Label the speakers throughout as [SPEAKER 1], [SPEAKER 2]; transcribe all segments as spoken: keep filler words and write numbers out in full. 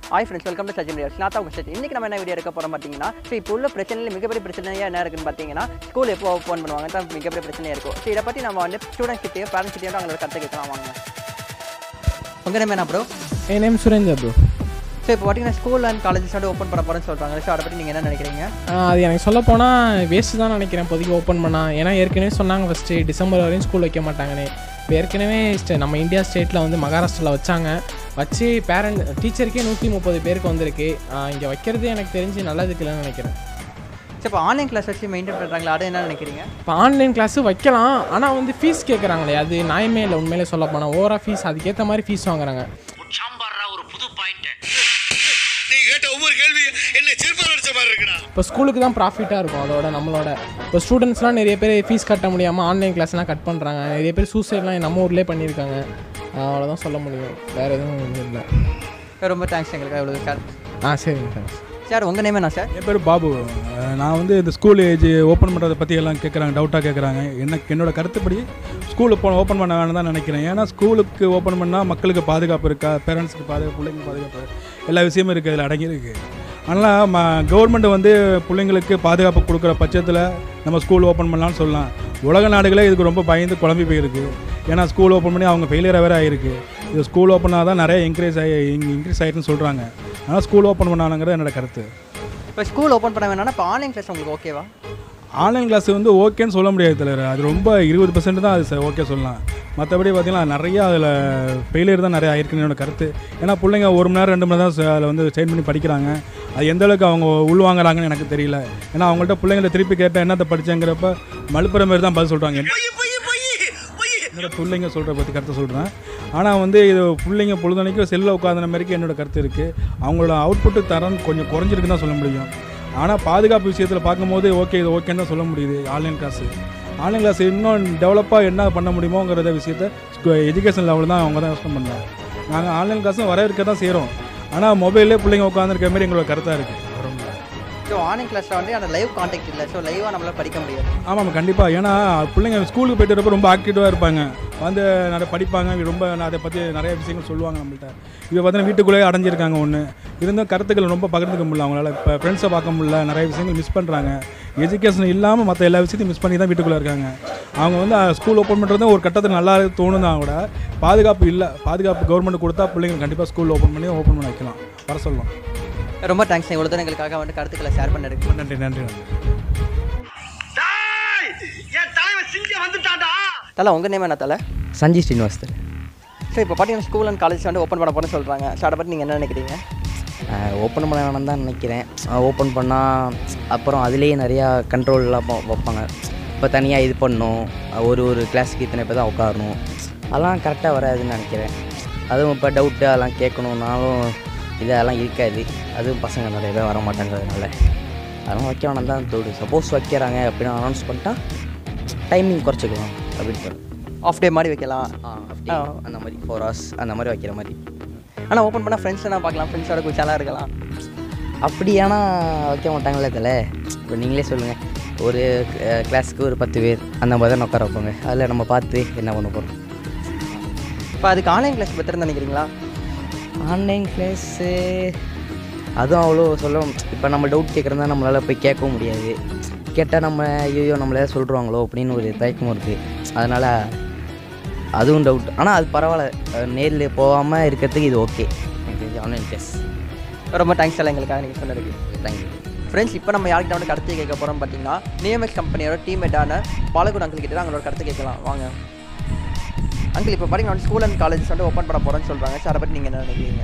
[SPEAKER 1] Hi friends, welcome to SAJEER Media Works. நான் தான் உங்க சஜி. இன்னைக்கு நம்ம என்ன வீடியோ எடுக்க போறோம் பாத்தீங்கன்னா, சோ இப்போ உள்ள பிரச்சனையில மிகப்பெரிய பிரச்சனையா என்ன இருக்குன்னு பாத்தீங்கன்னா, ஸ்கூல் எப்போ ஓபன் பண்ணுவாங்க தான் மிகப்பெரிய பிரச்சனையா இருக்கும். சோ இத பத்தி நம்ம வந்து ஸ்டூடண்ட்ஸ் கிட்டயும் பேரண்ட்ஸ் கிட்டயும் அவங்களோட கருத்து கேட்கலாம் வாங்க. உங்க நேம் என்ன bro?
[SPEAKER 2] என் நேம் சுரேந்தர் bro.
[SPEAKER 1] சோ இப்போ பாத்தீங்கன்னா ஸ்கூல் அண்ட் காலேஜஸ் வந்து ஓபன் பண்ண போறேன்னு சொல்றாங்க. சோ அத பத்தி நீங்க என்ன நினைக்கிறீங்க?
[SPEAKER 2] அது எனக்கு சொல்ல போனா வேஸ்ட் தான் நினைக்கிறேன் இப்போதைக்கு ஓப்பன் பண்ணா. ஏன்னா ஏற்கனவே சொன்னாங்க ஃபர்ஸ்ட் டிசம்பர் வரையும் ஸ்கூல் வைக்க மாட்டாங்கன்னு. இப்போ ஏற்கனவே நம்ம இந்தியா ஸ்டேட்டில் வந்து மகாராஷ்டிராவில் வச்சாங்க. வச்சு பேரண்ட் டீச்சருக்கே நூற்றி முப்பது பேருக்கு வந்திருக்கு. இங்கே வைக்கிறது எனக்கு தெரிஞ்சு நல்லதுக்கு இல்லைன்னு நினைக்கிறேன்.
[SPEAKER 1] சரி இப்போ ஆன்லைன் கிளாஸ் வச்சு மெயின்டைன் பண்ணுறாங்களா, அதை என்ன நினைக்கிறீங்க?
[SPEAKER 2] இப்போ ஆன்லைன் கிளாஸு வைக்கலாம், ஆனால் வந்து ஃபீஸ் கேட்குறாங்களே, அது நியாயமே இல்லை. உண்மையிலே சொல்ல போனால் ஓவராக ஃபீஸ் அதுக்கேற்ற மாதிரி ஃபீஸ் வாங்குறாங்க. இப்போ ஸ்கூலுக்கு தான் ப்ராஃபிட்டாக இருக்கும் அதோட நம்மளோட. இப்போ ஸ்டூடெண்ட்ஸ்லாம் நிறைய பேர் ஃபீஸ் கட்ட முடியாமல் ஆன்லைன் கிளாஸ்லாம் கட் பண்ணுறாங்க. நிறைய பேர் சூசைட்லாம் நம்ம ஊர்லேயே பண்ணியிருக்காங்க. அவ்வளோதான் சொல்ல முடியும், வேறு எதுவும் இல்லை.
[SPEAKER 1] ரொம்ப தேங்க்ஸ் எங்களுக்கு இவ்வளோ சார்.
[SPEAKER 2] ஆ சரிங்க தேங்க்ஸ்
[SPEAKER 1] சார். உங்கள் நேம் என்ன சார்?
[SPEAKER 3] என் பேர் பாபு. நான் வந்து இந்த ஸ்கூல் ஏஜ் ஓப்பன் பண்ணுறதை பற்றி எல்லாம் கேட்குறாங்க, டவுட்டாக கேட்குறாங்க. எனக்கு என்னோடய கருத்துப்படி ஸ்கூல் இப்போ ஓப்பன் பண்ண வேணும் தான் நினைக்கிறேன். ஏன்னா ஸ்கூலுக்கு ஓப்பன் பண்ணால் மக்களுக்கு பாதுகாப்பு இருக்கா, பேரண்ட்ஸுக்கு பாதுகாப்பு, பிள்ளைங்களுக்கு பாதுகாப்பு, எல்லா விஷயமும் இருக்குது, அதில் அடங்கியிருக்கு. அதனால் ம கவர்மெண்ட் வந்து பிள்ளைங்களுக்கு பாதுகாப்பு கொடுக்குற பட்சத்தில் நம்ம ஸ்கூல் ஓப்பன் பண்ணலான்னு சொல்லலாம். உலக நாடுகளே இதுக்கு ரொம்ப பயந்து குழம்பி போயிருக்கு. ஏன்னா ஸ்கூல் ஓப்பன் பண்ணி அவங்க ஃபெயிலியராக வேறு ஆகிருக்கு. இது ஸ்கூல் ஓப்பன் ஆனால் தான் நிறைய இன்க்ரீஸ் ஆகி இன்க்ரீஸ் ஆகிட்டுன்னு சொல்கிறாங்க. ஆனால் ஸ்கூல் ஓப்பன் பண்ணானுங்கிறது என்னோடய கருத்து.
[SPEAKER 1] இப்போ ஸ்கூல் ஓப்பன் பண்ண வேணாம்னா இப்போ ஆன்லைன் கிளாஸ் உங்களுக்கு ஓகேவா?
[SPEAKER 3] ஆன்லைன் கிளாஸ் வந்து ஓகேன்னு சொல்ல முடியாது தலைவர். அது ரொம்ப இருபது பர்சன்ட் தான் அது ஓகே சொல்லலாம். மற்றபடி பார்த்திங்கன்னா நிறையா அதில் ஃபெயிலியர் தான் நிறையா ஆயிருக்குன்னு என்னோட கருத்து. ஏன்னா பிள்ளைங்க ஒரு மணி நேரம் ரெண்டு மணி நேரம் அதில் வந்து ஸ்டெயின் பண்ணி படிக்கிறாங்க. அது எந்தளவுக்கு அவங்க உள்வாங்கிறாங்கன்னு எனக்கு தெரியல. ஏன்னா அவங்கள்ட்ட பிள்ளைங்கள்ட்ட திருப்பி கேட்டால் என்னத்தை படித்தேங்கிறப்ப மலுப்புற மாதிரி தான் பதில் சொல்கிறாங்க. என்னோட பிள்ளைங்க சொல்கிற பற்றி கருத்தை சொல்கிறேன். ஆனால் வந்து இது பிள்ளைங்க பொழுதுனைக்கும் செல்லில் உட்காந்துன மாதிரிக்கு என்னோடய கருத்து இருக்குது. அவங்களோட அவுட்புட்டு தரம் கொஞ்சம் குறைஞ்சிருக்குன்னு தான் சொல்ல முடியும். ஆனால் பாதுகாப்பு விஷயத்தில் பார்க்கும்போது ஓகே இது ஓகேன்னு தான் சொல்ல முடியுது. ஆன்லைன் கிளாஸு ஆன்லைன் கிளாஸ் இன்னும் டெவலப்பாக என்ன பண்ண முடியுமோங்கிறத விஷயத்தை எஜுகேஷன் லெவலில் தான் அவங்க தான் யோசனை பண்ணாங்க. நாங்கள் ஆன்லைன் கிளாஸும் வரவேற்க தான் செய்கிறோம். ஆனால் மொபைல்லே பிள்ளைங்க உட்காந்துருக்க மாதிரி எங்களோட கருத்தாக இருக்குது.
[SPEAKER 1] ஸோ ஆன்லைன் கிளாஸில் வந்து அந்த லைவ் கான்டாக்ட் இல்லை, ஸோ லைவாக நம்மளால் படிக்க முடியாது.
[SPEAKER 3] ஆமாம் கண்டிப்பாக. ஏன்னா பிள்ளைங்க ஸ்கூலுக்கு போய்ட்டு வரப்போ ரொம்ப ஆக்டிவாக இருப்பாங்க, வந்து நிறைய படிப்பாங்க, ரொம்ப அதை பற்றி நிறைய விஷயங்கள் சொல்லுவாங்க நம்மள்கிட்ட. இப்போ பார்த்தீங்கன்னா வீட்டுக்குள்ளேயே அடைஞ்சிருக்காங்க. ஒன்று இருந்தும் கருத்துக்கள் ரொம்ப பகிர்ந்துக்க முடியல அவங்களால. இப்போ ஃப்ரெண்ட்ஸை பார்க்க முடியல, நிறைய விஷயங்கள் மிஸ் பண்ணுறாங்க. எஜுகேஷன் இல்லாமல் மற்ற எல்லா விஷயத்தையும் மிஸ் பண்ணி தான் வீட்டுக்குள்ளே இருக்காங்க. அவங்க வந்து ஸ்கூல் ஓப்பன் பண்ணுறது ஒரு கட்டத்தில் நல்லா தோணுனா கூட பாதுகாப்பு இல்லை. பாதுகாப்பு கவர்மெண்ட் கொடுத்தா பிள்ளைங்க கண்டிப்பாக ஸ்கூல் ஓப்பன் பண்ணி ஓப்பன் பண்ணி வைக்கலாம், வர சொல்லலாம்.
[SPEAKER 1] ரொம்ப தேங்க்ஸ் இவ்வளோ தான் எங்களுக்காக வந்து கருத்துக்களை ஷேர் பண்ணிருக்கு.
[SPEAKER 3] நன்றி நன்றி நன்றி.
[SPEAKER 1] தலை உங்கள் நேம் என்ன? தலை
[SPEAKER 4] சஞ்சி ஸ்ரீனிவாஸ்.
[SPEAKER 1] ஸோ இப்போ பார்த்தீங்கன்னா ஸ்கூல் அண்ட் காலேஜ் வந்து ஓப்பன் பண்ண போகிறேன்னு சொல்கிறாங்க. ஸோ அதை பற்றி நீங்கள் என்ன நினைக்கிறீங்க?
[SPEAKER 4] ஓப்பன் பண்ண வேணாம் தான் நினைக்கிறேன். ஓப்பன் பண்ணால் அப்புறம் அதுலேயே நிறையா கண்ட்ரோல்லாம் வைப்பாங்க. இப்போ தனியாக இது பண்ணணும், ஒரு ஒரு கிளாஸுக்கு இத்தனை பேர் தான் உட்காரணும், அதெல்லாம் கரெக்டாக வராதுன்னு நினைக்கிறேன். அதுவும் இப்போ டவுட்டு அதெல்லாம் கேட்கணுன்னாலும் இதெல்லாம் இருக்காது. அதுவும் பசங்க நிறைய பேர் வர மாட்டாங்கிறதுனால அதெல்லாம் வைக்க வேணாம் தான் தோடு. சப்போஸ் வைக்கிறாங்க அப்படின்னு அனௌன்ஸ் பண்ணிட்டா டைமிங் குறைச்சிக்கலாம் அப்படின்னு.
[SPEAKER 1] ஆஃப் டே மாதிரி வைக்கலாம்,
[SPEAKER 4] அந்த மாதிரி ஃபோர் ஹவர்ஸ் அந்த மாதிரி வைக்கிற மாதிரி.
[SPEAKER 1] ஆனால் ஓப்பன் பண்ணால் ஃப்ரெண்ட்ஸ் எல்லாம் பார்க்கலாம், ஃப்ரெண்ட்ஸோட குச்சாலாம் இருக்கலாம்.
[SPEAKER 4] அப்படியானா வைக்க மாட்டாங்களே தலை. இப்போ நீங்களே சொல்லுங்கள், ஒரு கிளாஸுக்கு ஒரு பத்து பேர் அந்த மாதிரி தான் உட்கார வைப்பாங்க. அதில் நம்ம பார்த்து என்ன பண்ண போகிறோம்.
[SPEAKER 1] இப்போ அதுக்கு ஆன்லைன் கிளாஸ் பெட்டர்னு நினைக்கிறீங்களா?
[SPEAKER 4] ஆன்லைன் கிளாஸு அதுவும் அவ்வளோ சொல்ல. இப்போ நம்ம டவுட் கேட்குறதா நம்மளால் போய் கேட்கவும் முடியாது. கேட்டால் நம்ம ஐயோ நம்மளே சொல்லிடுவாங்களோ அப்படின்னு ஒரு தயக்கமும் இருக்குது. அதனால் அதுவும் டவுட். ஆனால் அது பரவாயில்ல, நேரில் போகாமல் இருக்கிறதுக்கு இது ஓகே எனக்கு தெரிஞ்சு ஆன்லைன் கிளாஸ்.
[SPEAKER 1] ரொம்ப தேங்க்ஸ் எல்லாம் எங்களுக்காக நீங்கள் சொன்னதுக்கு.
[SPEAKER 4] Thank you
[SPEAKER 1] friends. இப்போ நம்ம யார்கிட்ட வந்து கருத்து கேட்க போகிறோம் பார்த்தீங்கன்னா, நிஎம்எக்ஸ் கம்பெனியோட டீம்மேட்டான பாலகுட் அங்கிள் கிட்ட தான் அவங்களோட கருத்து கேட்கலாம் வாங்க. அங்கிள் இப்போ பார்த்தீங்கன்னா ஸ்கூல் அண்ட் காலேஜ் வந்து ஓப்பன் பண்ண போகிறேன்னு சொல்கிறாங்க. ஸோ அதை பற்றி நீங்கள் என்ன நினைக்கிறீங்க?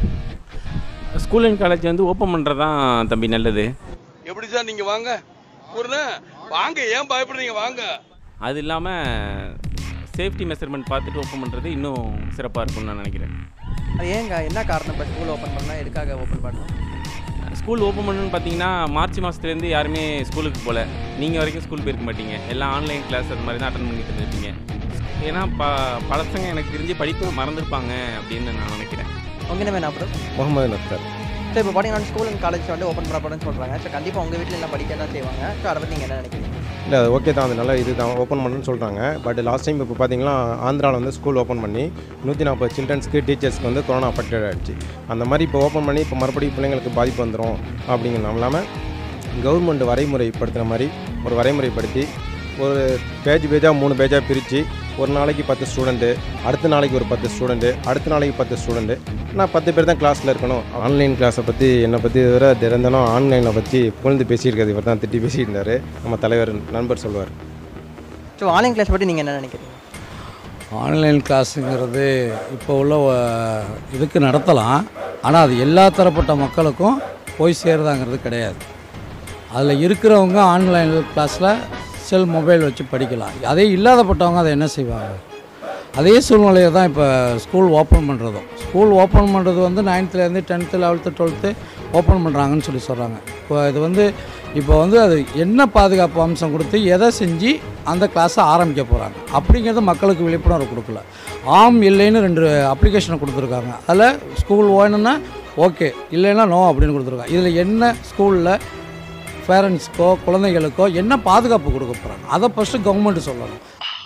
[SPEAKER 5] ஸ்கூல் அண்ட் காலேஜ் வந்து ஓப்பன் பண்ணுறது தான் தம்பி நல்லது.
[SPEAKER 6] எப்படி சார் நீங்கள் வாங்க ஒரு வாங்க, ஏன் பயப்படுறீங்க வாங்க.
[SPEAKER 5] அது இல்லாமல் சேஃப்டி மெஷர்மெண்ட் பார்த்துட்டு ஓப்பன் பண்ணுறது இன்னும் சிறப்பாக இருக்கும்னு நான் நினைக்கிறேன்.
[SPEAKER 1] அது ஏங்க என்ன காரணம் இப்போ ஸ்கூல் ஓப்பன் பண்ணால் எதுக்காக ஓப்பன் பண்ணணும்?
[SPEAKER 5] ஸ்கூல் ஓப்பன் பண்ணணும்னு பார்த்தீங்கன்னா மார்ச் மாதத்துலேருந்து யாருமே ஸ்கூலுக்கு போகல. நீங்கள் வரைக்கும் ஸ்கூல் போயிருக்க மாட்டீங்க, எல்லாம் ஆன்லைன் கிளாஸ் அது மாதிரி தான் அட்டன் பண்ணிட்டு இருந்திருப்பீங்க. ஏன்னா ப பழசங்க எனக்கு தெரிஞ்சு படிப்பு மறந்துருப்பாங்க அப்படின்னு நான் நினைக்கிறேன்.
[SPEAKER 1] உங்கள் என்ன வேணும் அப்புறம்?
[SPEAKER 7] முகமது நக்தர்.
[SPEAKER 1] ஸோ இப்போ பார்த்தீங்கன்னா ஸ்கூல் அண்ட் காலேஜ் வந்து ஓப்பன் பண்ண போகிறேன்னு சொல்கிறாங்க. ஸோ கண்டிப்பாக உங்கள் வீட்டில் எல்லாம் படிக்க தான் செய்வாங்க. ஸோ அதை பற்றி நீங்கள் என்ன நினைக்கிறீங்க?
[SPEAKER 7] இல்லை அது ஓகே தான், அது நல்லா இது தான் ஓப்பன் பண்ணுன்னு சொல்கிறாங்க. பட் லாஸ்ட் டைம் இப்போ பார்த்தீங்கன்னா ஆந்திராவில் வந்து ஸ்கூல் ஓப்பன் பண்ணி நூற்றி நாற்பது சில்ட்ரன்ஸ்க்கு டீச்சர்ஸ்க்கு வந்து கொரோனா அஃபெக்டட் ஆகிடுச்சு. அந்த மாதிரி இப்போ ஓப்பன் பண்ணி இப்போ மறுபடியும் பிள்ளைங்களுக்கு பாதிப்பு வந்துடும் அப்படிங்கிறது இல்லாமல் கவர்மெண்ட் வரைமுறைப்படுத்துகிற மாதிரி ஒரு வரைமுறைப்படுத்தி ஒரு பேஜ் பேஜாக மூணு பேஜாக பிரித்து ஒரு நாளைக்கு பத்து ஸ்டூடெண்ட்டு, அடுத்த நாளைக்கு ஒரு பத்து ஸ்டூடெண்ட்டு, அடுத்த நாளைக்கு பத்து ஸ்டூடெண்ட்டு, நான் பத்து பேர் தான் கிளாஸில் இருக்கணும். ஆன்லைன் கிளாஸை பற்றி என்னை பற்றி இதுவரை திறந்தனும் ஆன்லைனை பற்றி புகழ்ந்து பேசியிருக்காது, இவர் தான் திட்டி பேசிட்டு இருந்தார் நம்ம தலைவர் நண்பர் சொல்லுவார்.
[SPEAKER 1] ஸோ ஆன்லைன் கிளாஸ் பற்றி நீங்கள் என்ன நினைக்கிறீங்க?
[SPEAKER 8] ஆன்லைன் கிளாஸுங்கிறது இப்போ உள்ள இதுக்கு நடத்தலாம், ஆனால் அது எல்லா தரப்பட்ட மக்களுக்கும் போய் சேருதாங்கிறது கிடையாது. அதில் இருக்கிறவங்க ஆன்லைன் கிளாஸில் செல் மொபைல் வச்சு படிக்கலாம். அதே இல்லாதப்பட்டவங்க அதை என்ன செய்வாங்க? அதே சூழ்நிலையை தான் இப்போ ஸ்கூல் ஓப்பன் பண்ணுறதும். ஸ்கூல் ஓப்பன் பண்ணுறது வந்து நைன்த்துலேருந்து டென்த்து லெவல்த்து டுவெல்த்து ஓப்பன் பண்ணுறாங்கன்னு சொல்லி சொல்கிறாங்க. இப்போ இது வந்து இப்போ வந்து அது என்ன பாதுகாப்பு அம்சம் கொடுத்து எதை செஞ்சு அந்த கிளாஸை ஆரம்பிக்க போகிறாங்க அப்படிங்கிறது மக்களுக்கு விழிப்புணர்வு கொடுக்கல. ஆம் இல்லைன்னு ரெண்டு அப்ளிகேஷனை கொடுத்துருக்காங்க. அதில் ஸ்கூல் வேணும்னா ஓகே, இல்லைன்னா நோ அப்படின்னு கொடுத்துருக்காங்க. இதில் என்ன ஸ்கூலில் பேரண்ட்ஸ்க்கோ குழந்தைகளுக்கோ என்ன பாதுகாப்பு கொடுக்க போகிறாங்க அதை ஃபஸ்ட்டு கவர்மெண்ட்டு சொல்லணும்.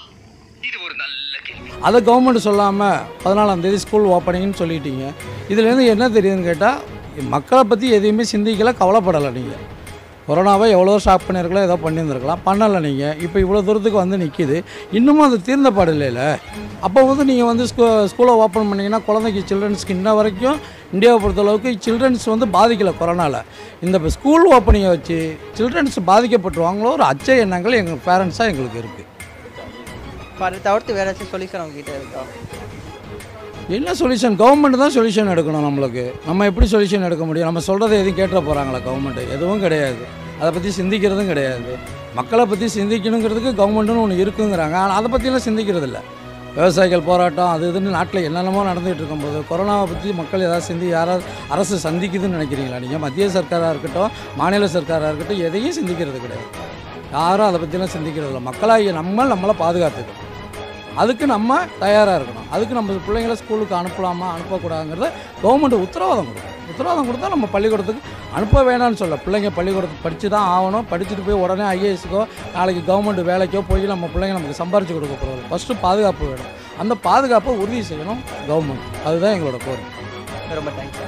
[SPEAKER 8] அதை கவர்மெண்ட் சொல்லாமல் பதினாலாம் தேதி ஸ்கூல் ஓப்பனிங்னு சொல்லிட்டீங்க. இதுலேருந்து என்ன தெரியுதுன்னு கேட்டால் மக்களை பற்றி எதையுமே சிந்திக்கலை, கவலைப்படலை. நீங்கள் கொரோனாவை எவ்வளோ ஸ்டாப் பண்ணியிருக்கலாம், ஏதோ பண்ணியிருந்துருக்கலாம், பண்ணலை. நீங்கள் இப்போ இவ்வளோ தூரத்துக்கு வந்து நிற்கிது, இன்னமும் அது தீர்ந்த பாடு இல்லைல்ல. அப்போ வந்து நீங்கள் வந்து ஸ்கூ ஸ்கூலை ஓப்பன் பண்ணிங்கன்னா குழந்தைக்கு சில்ட்ரன்ஸ்க்கு இன்ன வரைக்கும் இந்தியாவை பொறுத்தளவுக்கு சில்ட்ரன்ஸ் வந்து பாதிக்கலை கொரோனாவில். இந்த இப்போ ஸ்கூல் ஓப்பனிங்கை வச்சு சில்ட்ரன்ஸ் பாதிக்கப்பட்டுருவாங்களோ ஒரு அச்ச எண்ணங்கள் எங்கள் பேரண்ட்ஸாக எங்களுக்கு இருக்குது.
[SPEAKER 1] அதை தவிர்த்து வேறு ஏதாச்சும் சொல்யூஷன் அவங்ககிட்ட இருக்கா?
[SPEAKER 8] என்ன சொல்யூஷன்? கவர்மெண்ட் தான் சொல்யூஷன் எடுக்கணும். நம்மளுக்கு நம்ம எப்படி சொல்யூஷன் எடுக்க முடியும்? நம்ம சொல்கிறத எதுவும் கேட்ட போகிறாங்களா கவர்மெண்ட்டு? எதுவும் கிடையாது. அதை பற்றி சிந்திக்கிறதும் கிடையாது. மக்களை பற்றி சிந்திக்கணுங்கிறதுக்கு கவர்மெண்ட்டுன்னு ஒன்று இருக்குங்கிறாங்க, ஆனால் அதை பற்றிலாம் சிந்திக்கிறது இல்லை. விவசாயிகள் போராட்டம் அது இதுன்னு நாட்டில் என்னென்னமோ நடந்துகிட்டு இருக்கும்போது கொரோனாவை பற்றி மக்கள் ஏதாவது சிந்தி யாராவது அரசு சந்திக்குதுன்னு நினைக்கிறீங்களா? நீங்கள் மத்திய சர்க்காராக இருக்கட்டும் மாநில சர்க்காராக இருக்கட்டும் எதையும் சிந்திக்கிறது கிடையாது. யாரும் அதை பற்றிலாம் சிந்திக்கிறது இல்லை. மக்களாகிய நம்ம நம்மளை பாதுகாத்துக்கணும். அதுக்கு நம்ம தயாராக இருக்கணும். அதுக்கு நம்ம பிள்ளைங்களை ஸ்கூலுக்கு அனுப்பலாமா அனுப்பக்கூடாதுங்கிறத கவர்மெண்ட் உத்தரவாதம் கொடுக்கும். உத்தரவாதம் கொடுத்தா நம்ம பள்ளிக்கூடத்துக்கு அனுப்ப வேணான்னு சொல்ல. பிள்ளைங்க பள்ளிக்கூடத்துக்கு படித்து தான் ஆகணும். படிச்சுட்டு போய் உடனே ஐஏஎஸ்க்கோ நாளைக்கு கவர்மெண்ட் வேலைக்கோ போய் நம்ம பிள்ளைங்க நமக்கு சம்பாரித்து கொடுக்க போகிறது. ஃபஸ்ட்டு பாதுகாப்பு வேணும். அந்த பாதுகாப்பை உறுதி செய்யணும் கவர்மெண்ட். அதுதான் எங்களோட கோரிக்கை.
[SPEAKER 1] ரொம்ப தேங்க்ஸ்.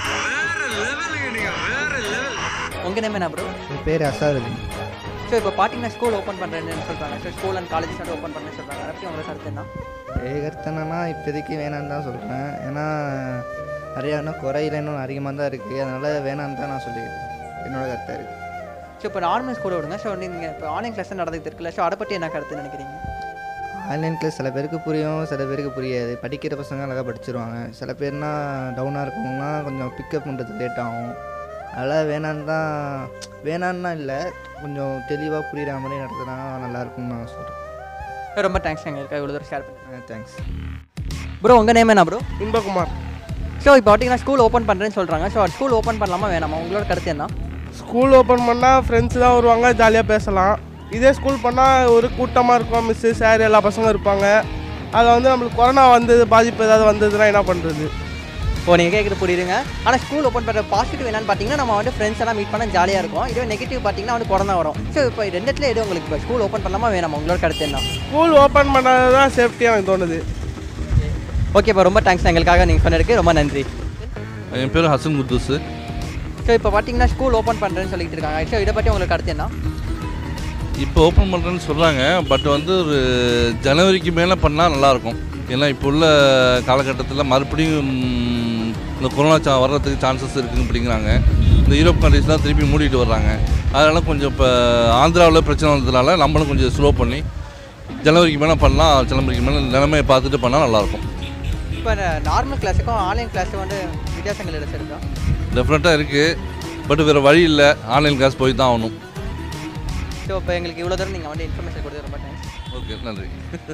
[SPEAKER 1] உங்கள் நேம் என்ன ப்ரோ?
[SPEAKER 9] என் பேர் அசாருதீன்.
[SPEAKER 1] ஸோ இப்போ பார்த்தீங்கன்னா ஸ்கூல் ஓப்பன் பண்ணுறேன்னு சொல்கிறாங்க. ஸோ ஸ்கூல் அண்ட் காலேஜஸ் வந்து ஓப்பன் பண்ண சொல்கிறாங்க. அதை பற்றி உங்களுக்கு கருத்து என்ன?
[SPEAKER 9] ஏ கருத்து என்னன்னா இப்போதைக்கு வேணான்னு தான் சொல்கிறேன். ஏன்னா நிறையா இன்னும் குறையில இன்னும் அதிகமாக தான் இருக்குது. அதனால் வேணான்னு தான் நான் சொல்லிக்கிறேன். என்னோட கருத்தாக இருக்குது.
[SPEAKER 1] ஸோ இப்போ நார்மல் ஸ்கூலை விடுங்க. ஸோ நீங்கள் இப்போ ஆன்லைன் கிளாஸ் நடந்துகிட்டு இருக்குல்ல, ஸோ அதை பற்றி என்ன கருத்து நினைக்கிறீங்க?
[SPEAKER 9] ஆன்லைன் கிளாஸ் சில பேருக்கு புரியும், சில பேருக்கு புரியாது. படிக்கிற பசங்க அழகாக படிச்சிருவாங்க. சில பேர்னா டவுனாக இருக்கவங்கன்னா கொஞ்சம் பிக்கப் பண்ணுறதுக்கு லேட் ஆகும். அதனால் வேணான்னு தான் வேணான்னா இல்லை, கொஞ்சம் தெளிவாக புரிகிற மாதிரி நடத்தினா நல்லாயிருக்கும்னு நான் சொல்கிறேன்.
[SPEAKER 1] ரொம்ப தேங்க்ஸ் எங்களுக்கு இவ்வளோ தூரம் ஷேர் பண்ணுறேன்.
[SPEAKER 9] Thanks
[SPEAKER 1] bro. உங்கள் நேம் என்ன ப்ரோ?
[SPEAKER 10] இன்பகுமார்.
[SPEAKER 1] ஸோ இப்போ பார்த்தீங்கன்னா ஸ்கூல் ஓப்பன் பண்ணுறேன்னு சொல்கிறாங்க. ஸோ ஸ்கூல் ஓப்பன் பண்ணலாமா வேணாமா? உங்களோட கருத்து என்ன?
[SPEAKER 10] ஸ்கூல் ஓப்பன் பண்ணால் ஃப்ரெண்ட்ஸ் தான் வருவாங்க, ஜாலியாக பேசலாம். இதே ஸ்கூல் பண்ணால் ஒரு கூட்டமாக இருக்கும், மிஸ்ஸு சார் எல்லா பசங்களும் இருப்பாங்க. அதில் வந்து நம்மளுக்கு கொரோனா வந்தது பாதிப்பு ஏதாவது வந்ததுன்னா என்ன பண்ணுறது?
[SPEAKER 1] இப்போ நீங்கள் கேட்குறது புரியுதுங்க. ஆனால் ஸ்கூல் ஓப்பன் பண்ணுற பாசிட்டிவ் என்னன்னு பார்த்தீங்கன்னா நம்ம வந்து ஃப்ரெண்ட்ஸ் எல்லாம் மீட் பண்ண ஜாலியாக இருக்கும். இதுவே நெகட்டிவ் பார்த்தீங்கன்னா வந்து கொரோனா வரும். ஸோ இப்போ ரெண்டுத்துல எது உங்களுக்கு இப்போ ஸ்கூல் ஓப்பன் பண்ணலாமா வேணாமா? உங்களோட கருத்து என்ன?
[SPEAKER 10] ஸ்கூல் ஓப்பன் பண்ணது தான் சேஃப்டியாக எனக்கு தோணுது.
[SPEAKER 1] ஓகே இப்போ ரொம்ப தேங்க்ஸ் எங்களுக்காக நீங்கள் சொன்னதுக்கு ரொம்ப நன்றி.
[SPEAKER 11] என் பேர் ஹசன் குத்தூஸ்.
[SPEAKER 1] ஸோ இப்போ பார்த்தீங்கன்னா ஸ்கூல் ஓப்பன் பண்ணுறேன்னு சொல்லிட்டு இருக்காங்க. ஸோ இதை பற்றி உங்களுக்கு கருத்து என்ன?
[SPEAKER 11] இப்போ ஓப்பன் பண்ணுறேன்னு சொல்கிறாங்க. பட் வந்து ஒரு ஜனவரிக்கு மேலே பண்ணால் நல்லாயிருக்கும். ஏன்னா இப்போ உள்ள காலகட்டத்தில் மறுபடியும் இந்த கொரோனா சா வர்றதுக்கு சான்சஸ் இருக்குன்னு அப்படிங்கிறாங்க. இந்த யூரோப் கண்ட்ரிஸ்லாம் திருப்பி மூடிட்டு வர்றாங்க. அதனால் கொஞ்சம் இப்போ ஆந்திராவில் பிரச்சனை வந்ததுனால நம்மளும் கொஞ்சம் ஸ்லோ பண்ணி ஜனவரிக்கு மேலே பண்ணலாம். ஜனவரிக்கு மேலே நிலைமையை பார்த்துட்டு பண்ணால் நல்லாயிருக்கும்.
[SPEAKER 1] இப்போ நார்மல் கிளாஸுக்கும் ஆன்லைன் கிளாஸுக்கும் வந்து வித்தியாசங்கள் ஏதாச்சும் இருக்கா?
[SPEAKER 11] டெஃபினட்டாக இருக்குது. பட் வேறு வழி இல்லை, ஆன்லைன் கிளாஸ் போய் தான் ஆகணும்.
[SPEAKER 1] ஸோ இப்போ எங்களுக்கு இவ்வளோ தூரம் நீங்கள் வந்து இன்ஃபர்மேஷன் கொடுத்து ரொம்ப தேங்க்ஸ்.
[SPEAKER 11] ஓகே நன்றி.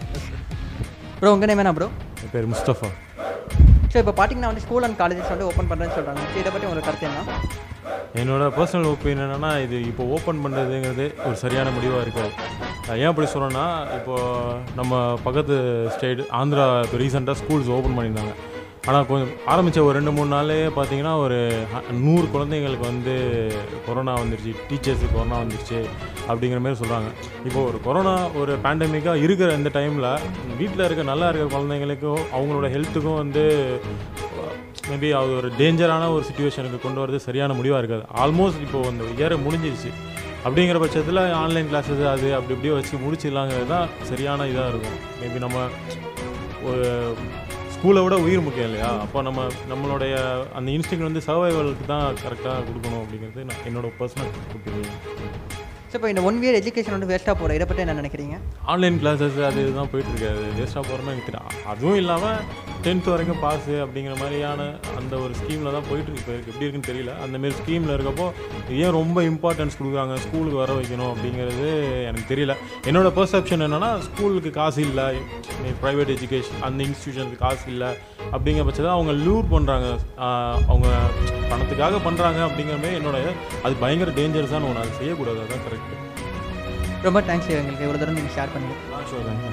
[SPEAKER 1] ப்ரோ உங்கள் நேம் என்ன ப்ரோ?
[SPEAKER 3] என் பேர் முஸ்தஃபா.
[SPEAKER 1] ஸோ இப்போ பார்த்தீங்கன்னா வந்து ஸ்கூல் அண்ட் காலேஜஸ் வந்து ஓப்பன் பண்ணுறேன்னு சொல்கிறாங்க. ஸோ இதை பற்றி உங்களுக்கு கருத்து என்ன?
[SPEAKER 12] என்னோடய பர்சனல் ஒப்பீனியன் என்னென்னா இது இப்போ ஓப்பன் பண்ணுறதுங்கிறது ஒரு சரியான முடிவாக இருக்காது. ஏன் அப்படி சொல்கிறேன்னா இப்போது நம்ம பக்கத்து ஸ்டேட் ஆந்திரா இப்போ ரீசெண்டாக ஸ்கூல்ஸ் ஓப்பன் பண்ணியிருந்தாங்க. ஆனால் கொஞ்சம் ஆரம்பித்த ஒரு ரெண்டு மூணு நாளே பார்த்தீங்கன்னா ஒரு நூறு குழந்தைங்களுக்கு வந்து கொரோனா வந்துருச்சு, டீச்சர்ஸுக்கு கொரோனா வந்துருச்சு அப்படிங்கிற மாதிரி சொல்கிறாங்க. இப்போது ஒரு கொரோனா ஒரு பேண்டமிக்காக இருக்கிற இந்த டைமில் வீட்டில் இருக்க நல்லா இருக்கிற குழந்தைங்களுக்கும் அவங்களோட ஹெல்த்துக்கும் வந்து மேபி அது ஒரு டேஞ்சரான ஒரு சுச்சுவேஷனுக்கு கொண்டு வரது சரியான முடிவாக இருக்காது. ஆல்மோஸ்ட் இப்போது அந்த இயரை முடிஞ்சிருச்சு அப்படிங்கிற பட்சத்தில் ஆன்லைன் கிளாஸஸ் அது அப்படி இப்படியே வச்சு முடிச்சிடலாங்கிறது தான் சரியான இதாக இருக்கும். மேபி நம்ம ஒரு ஸ்கூலை விட உயிர் முக்கியம் இல்லையா, அப்போ நம்ம நம்மளுடைய அந்த இன்ஸ்டிங் வந்து சர்வைவலுக்கு தான் கரெக்டாக கொடுக்கணும் அப்படிங்கிறது நான் என்னோட பர்சனல் ஒப்பீனியன்.
[SPEAKER 1] ஸோ இப்போ இந்த ஒன் இயர் எஜுகேஷன் வந்து வேஸ்ட்டாக போகிற இதை பற்றி என்ன நினைக்கிறீங்க?
[SPEAKER 12] ஆன்லைன் கிளாஸஸ் அது இதுதான் போயிட்டுருக்காது, வேஸ்ட்டாக போகிறோன்னு எனக்கு தெரியும். அதுவும் இல்லாமல் டென்த்து வரைக்கும் பாஸு அப்படிங்கிற மாதிரியான அந்த ஒரு ஸ்கீமில் தான் போயிட்டுருக்கு. இப்போ இருக்குது எப்படி இருக்குன்னு தெரியல. அந்தமாரி ஸ்கீமில் இருக்கப்போ ஏன் ரொம்ப இம்பார்ட்டன்ஸ் கொடுக்குறாங்க ஸ்கூலுக்கு வர வைக்கணும் அப்படிங்கிறது எனக்கு தெரியல. என்னோட பெர்செப்ஷன் என்னென்னா ஸ்கூலுக்கு காசு இல்லை, ப்ரைவேட் எஜுகேஷன் அந்த இன்ஸ்டியூஷனுக்கு காசு இல்லை அப்படிங்கிற பட்சத்தில் அவங்க லூர் பண்ணுறாங்க, அவங்க பணத்துக்காக பண்ணுறாங்க அப்படிங்கிற மாதிரி என்னோட அது பயங்கர டேஞ்சரஸான ஒன்று, அது செய்யக்கூடாது, அதுதான் கரெக்ட்.
[SPEAKER 1] ரொம்ப தேங்க்ஸ் எங்களுக்கு இவ்வளோ தூரம் நீங்கள் ஷேர் பண்ணுங்கள்.
[SPEAKER 12] ஆ ஷோர் தேங்க்யூ.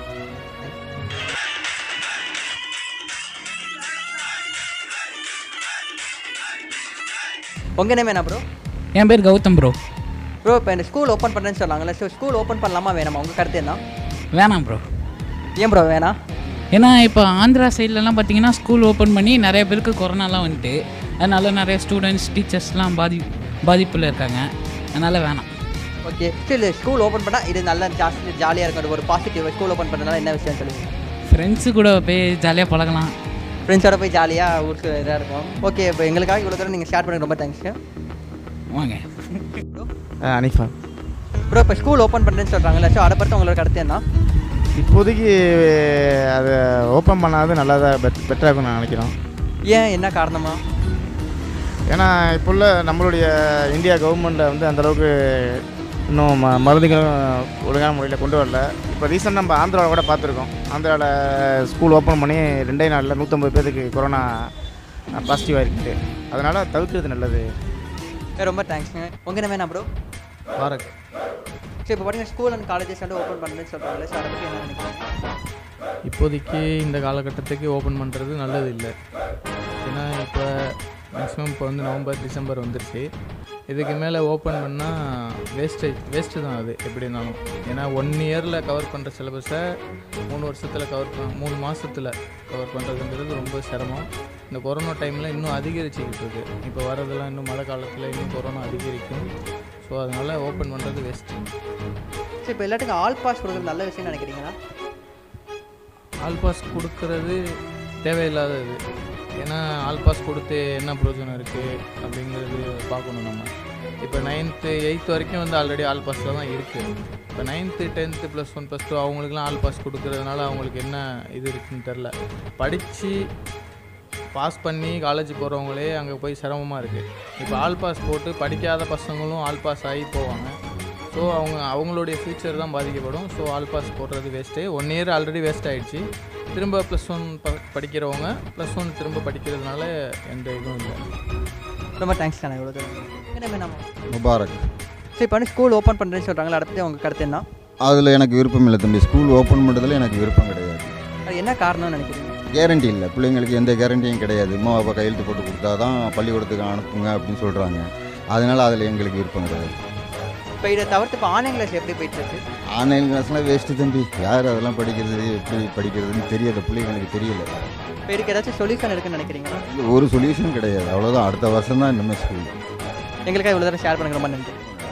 [SPEAKER 1] உங்கள் நேம் என்ன ப்ரோ?
[SPEAKER 13] என் பேர் கௌதம் ப்ரோ.
[SPEAKER 1] ப்ரோ இப்போ இந்த ஸ்கூல் ஓப்பன் பண்ணுறேன்னு சொன்னாங்களே, ஸோ ஸ்கூல் ஓப்பன் பண்ணலாமா வேணாமா, உங்கள் கருத்து என்ன?
[SPEAKER 13] வேணாம் ப்ரோ.
[SPEAKER 1] ஏன் ப்ரோ வேணாம்?
[SPEAKER 13] ஏன்னா இப்போ ஆந்திரா சைட்லலாம் பார்த்தீங்கன்னா ஸ்கூல் ஓப்பன் பண்ணி நிறைய பேருக்கு கொரோனாலாம் வந்துட்டு, அதனால நிறைய ஸ்டூடெண்ட்ஸ் டீச்சர்ஸ்லாம் பாதி பாதிப்பில் இருக்காங்க, அதனால் வேணாம்.
[SPEAKER 1] ஓகே, சரி ஸ்கூல் ஓப்பன் பண்ணால் இது நல்லா ஜாஸ்தி ஜாலியாக இருக்கும், ஒரு பாசிட்டிவ். ஸ்கூல் ஓப்பன் பண்ணனால என்ன விஷயம் சொல்லுங்கள்?
[SPEAKER 13] ஃப்ரெண்ட்ஸு கூட போய் ஜாலியாக பழகலாம்,
[SPEAKER 1] ஃப்ரெண்ட்ஸோட போய் ஜாலியாக ஊருக்கு இதாக இருக்கும். ஓகே, இப்போ எங்களுக்காக இவ்வளோ தூரம் நீங்கள் ஷேர் பண்ணி ரொம்ப தேங்க்ஸ்ங்க.
[SPEAKER 13] வாங்க.
[SPEAKER 14] அனிஃபா
[SPEAKER 1] ப்ரோ இப்போ ஸ்கூல் ஓப்பன் பண்ணுறேன்னு சொல்கிறாங்களே, ஸோ அதை பற்றி உங்களோட கருத்து என்ன?
[SPEAKER 14] இப்போதைக்கு அதை ஓப்பன் பண்ணாது நல்லா தான் பெட் பெட்டராக இருக்கும்னு நான் நினைக்கிறோம்.
[SPEAKER 1] ஏன், என்ன காரணமா?
[SPEAKER 14] ஏன்னா இப்போ உள்ள நம்மளுடைய இந்தியா கவர்மெண்ட்டில் வந்து அந்தளவுக்கு இன்னும் ம மருந்துகளும் ஒழுங்கான முறையில் கொண்டு வரல. இப்போ ரீசெண்டாக நம்ம ஆந்திராவில் கூட பார்த்துருக்கோம். ஆந்திராவில் ஸ்கூல் ஓப்பன் பண்ணி ரெண்டே நாளில் நூற்றம்பது பேருக்கு கொரோனா பாசிட்டிவாக இருக்குது. அதனால் தவிர்க்கிறது நல்லது.
[SPEAKER 1] ரொம்ப தேங்க்ஸுங்க. உங்கள் நேம் என்ன ப்ரோ?
[SPEAKER 14] பாரக்.
[SPEAKER 1] சரி இப்போ பார்த்தீங்கன்னா ஸ்கூல் அண்ட் காலேஜஸ் வந்து ஓப்பன் பண்ணுறேன்னு சொல்கிறாங்களே, ஸோ அதை பற்றி என்ன நினைக்கிறீங்க?
[SPEAKER 15] இப்போதைக்கு இந்த காலகட்டத்துக்கு ஓப்பன் பண்ணுறது நல்லது இல்லை. ஏன்னா இப்போ மேக்ஸிமம் இப்போ வந்து நவம்பர் டிசம்பர் வந்துருச்சு. இதுக்கு மேலே ஓப்பன் பண்ணால் வேஸ்டேஜ் வேஸ்ட்டு தான் அது எப்படி இருந்தாலும். ஏன்னா ஒன் இயரில் கவர் பண்ணுற சிலபஸை மூணு வருஷத்தில் கவர் பண்ண மூணு மாதத்தில் கவர் பண்ணுறதுங்கிறது ரொம்ப சிரமம். இந்த கொரோனா டைமில் இன்னும் அதிகரிச்சுக்கிட்டு இருக்குது. இப்போ வரதெல்லாம் இன்னும் மழை காலத்தில் இன்னும் கொரோனா அதிகரிக்கும். ஸோ அதனால் ஓப்பன் பண்ணுறது வேஸ்ட்டு.
[SPEAKER 1] சரி இப்போ எல்லாத்துக்கும் ஆல் பாஸ் கொடுக்குறது நல்ல விஷயம்னு நினைக்கிறீங்களா?
[SPEAKER 15] ஆல் பாஸ் கொடுக்கறது தேவையில்லாதது. ஏன்னா ஆல் பாஸ் கொடுத்து என்ன பிரயோஜனம் இருக்குது அப்படிங்கிறது பார்க்கணும் நம்ம. இப்போ நைன்த்து எயித்து வரைக்கும் வந்து ஆல்ரெடி ஆல் பாஸில் தான் இருக்குது. இப்போ ninth tenth plus one plus two அவங்களுக்குலாம் ஆல் பாஸ் கொடுக்கறதுனால அவங்களுக்கு என்ன இது இருக்குதுன்னு தெரில. படித்து பாஸ் பண்ணி காலேஜ் போகிறவங்களே அங்கே போய் சிரமமாக இருக்குது. இப்போ ஆல் பாஸ் போட்டு படிக்காத பசங்களும் ஆல் பாஸ் ஆகி போவாங்க. ஸோ அவங்க அவங்களுடைய ஃப்யூச்சர் தான் பாதிக்கப்படும். ஸோ ஆல் பாஸ் போடுறது waste. One year already waste ஆகிடுச்சு. திரும்ப ப்ளஸ் ஒன் ப படிக்கிறவங்க ப்ளஸ் ஒன் திரும்ப படிக்கிறதுனால எந்த இதுவும் இல்லை.
[SPEAKER 1] ரொம்ப தேங்க்ஸ் தானே இவ்வளோ தூரம். என்ன
[SPEAKER 16] முபாரக்.
[SPEAKER 1] சரி இப்போ ஸ்கூல் ஓப்பன் பண்ணுறேன்னு சொல்கிறாங்களா, அதை பற்றி உங்கள் கருத்து என்ன?
[SPEAKER 16] அதில் எனக்கு விருப்பம் இல்லை தம்பி. ஸ்கூல் ஓப்பன் பண்ணுறதுல எனக்கு விருப்பம் கிடையாது.
[SPEAKER 1] அது என்ன காரணம்னு நினைக்கிறீங்க?
[SPEAKER 16] கேரண்டி இல்லை, பிள்ளைங்களுக்கு எந்த கேரண்டியும் கிடையாது. அம்மா அப்பா கையெழுத்து போட்டு கொடுத்தா தான் பள்ளிக்கூடத்துக்கு அனுப்புங்க அப்படின்னு சொல்கிறாங்க. அதனால் அதில் எங்களுக்கு விருப்பம் கிடையாது.
[SPEAKER 1] இப்போ இதை தவிர்த்து இப்போ ஆன்லைன் கிளாஸ் எப்படி போயிட்டுருக்கு?
[SPEAKER 16] ஆன்லைன் கிளாஸ்லாம் வேஸ்ட்டு தம்பி. யார் அதெல்லாம் படிக்கிறது எப்படி படிக்கிறதுன்னு தெரியல, பிள்ளைங்களுக்கு தெரியல.
[SPEAKER 1] இப்போ இதுக்கு ஏதாச்சும் சொல்யூஷன் இருக்குன்னு நினைக்கிறீங்களா?
[SPEAKER 16] ஒரு சொல்யூஷன் கிடையாது, அவ்வளோதான். அடுத்த வருஷம் தான் இன்னுமே ஸ்கூல்.
[SPEAKER 1] எங்களுக்காக இவ்வளோ தூரம் ஷேர் பண்ணுங்க ரொம்ப நன்றி.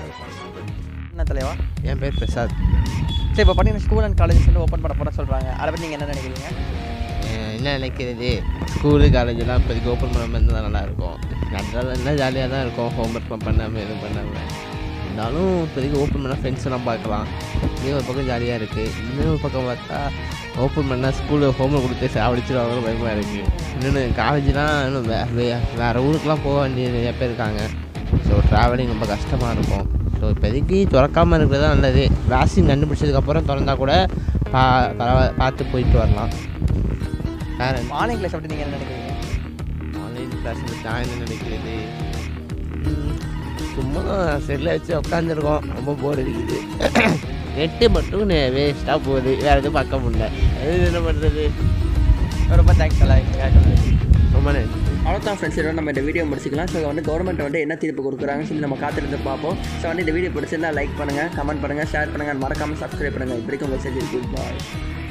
[SPEAKER 1] என்ன தலைவா?
[SPEAKER 17] என் பேர் பிரசாத்.
[SPEAKER 1] சரி இப்போ பார்த்தீங்கன்னா ஸ்கூல் அண்ட் காலேஜஸ் வந்து ஓப்பன் பண்ண போகிற சொல்கிறாங்க, அதை பற்றி நீங்கள் என்ன நினைக்கிறீங்க?
[SPEAKER 17] என்ன நினைக்கிறது, ஸ்கூலு காலேஜெல்லாம் இப்போதைக்கு ஓப்பன் பண்ணாமல் இருந்தால் நல்லாயிருக்கும். அதனால என்ன ஜாலியாக தான் இருக்கும், ஹோம்ஒர்க்லாம் பண்ணாமல் எதுவும் பண்ணாமல் இருந்தாலும். இப்போதைக்கு ஓப்பன் பண்ணால் ஃப்ரெண்ட்ஸ் எல்லாம் பார்க்கலாம், இன்னும் ஒரு பக்கம் ஜாலியாக இருக்குது. இன்னும் ஒரு பக்கம் பார்த்தா ஓப்பன் பண்ணால் ஸ்கூலில் ஹோம்ஒர்க் கொடுத்து சாவடிச்சிருவாங்க, பயமாக இருக்குது. இன்னொன்று காலேஜ்லாம் இன்னும் வே வே வேறு ஊருக்குலாம் போக வேண்டிய நிறைய பேர் இருக்காங்க. ஸோ ட்ராவலிங் ரொம்ப கஷ்டமாக இருக்கும். ஸோ இப்போதைக்கு திறக்காமல் இருக்கிறது தான் நல்லது. வேக்சின் கண்டுபிடிச்சதுக்கப்புறம் திறந்தா கூட பா பரவா பார்த்து போயிட்டு வரலாம். வேறு
[SPEAKER 1] ஆன்லைன் கிளாஸ் அப்படி நீங்கள் என்ன நினைக்கிறீங்க?
[SPEAKER 17] ஆன்லைன் கிளாஸில் நான் என்ன நினைக்கிறது, சும்மா தான் செல்லில் வச்சு உட்காந்துருக்கோம், ரொம்ப போர் அடிக்குது. நெட்டு மட்டும் வேஸ்ட்டாக போகுது, வேறு எதுவும் பார்க்க முடியல. அது என்ன பண்ணுறது?
[SPEAKER 1] ரொம்ப தேங்க்ஸ் எல்லாம். அவ்வளோதான் ஃப்ரெண்ட்ஸ், இதோட நம்ம இந்த வீடியோ முடிச்சிக்கலாம். ஸோ வந்து கவர்மெண்ட் வந்து என்ன தீர்ப்பு கொடுக்குறாங்கன்னு சொல்லி நம்ம காத்திருந்து பார்ப்போம். ஸோ வந்து இந்த வீடியோ பிடிச்சிருந்தா லைக் பண்ணுங்கள், கமெண்ட் பண்ணுங்கள், ஷேர் பண்ணுங்கள், மறக்காமல் சப்ஸ்கிரைப் பண்ணுங்கள். இப்படிக்கு உங்கள் சஜீர். குட் பாய்.